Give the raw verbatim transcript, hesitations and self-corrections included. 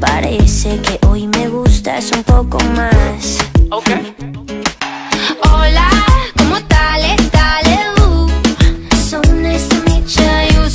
Parece que hoy me gustas un poco más. Ok.